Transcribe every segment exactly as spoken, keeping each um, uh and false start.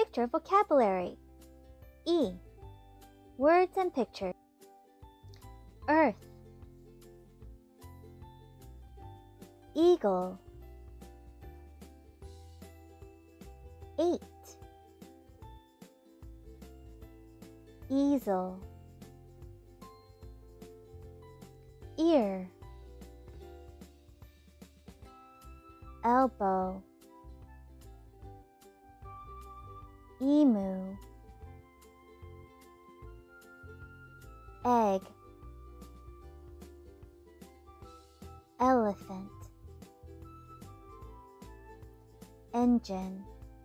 picture vocabulary. E. Words and pictures. Earth. Eagle. Eight. Easel. Ear. Elbow. Emu. Egg. Elephant. Engine.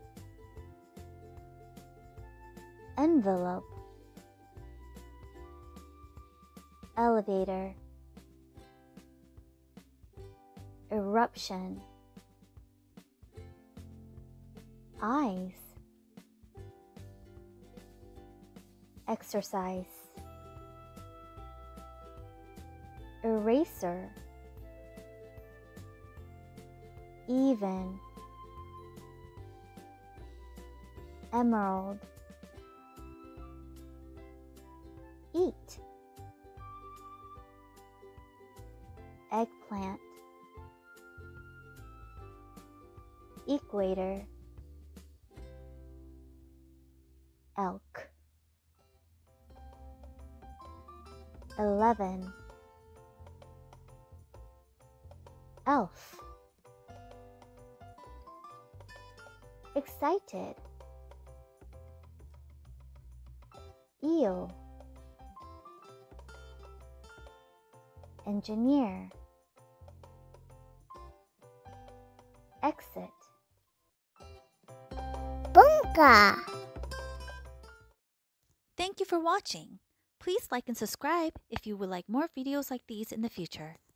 Envelope. Elevator. Eruption. Eyes. Exercise. Eraser. Even. Emerald. Eat. Eggplant. Equator. Elk. Eleven. Elf. Excited. Eel. Engineer. Exit. PoongKaa. Thank you for watching. Please like and subscribe if you would like more videos like these in the future.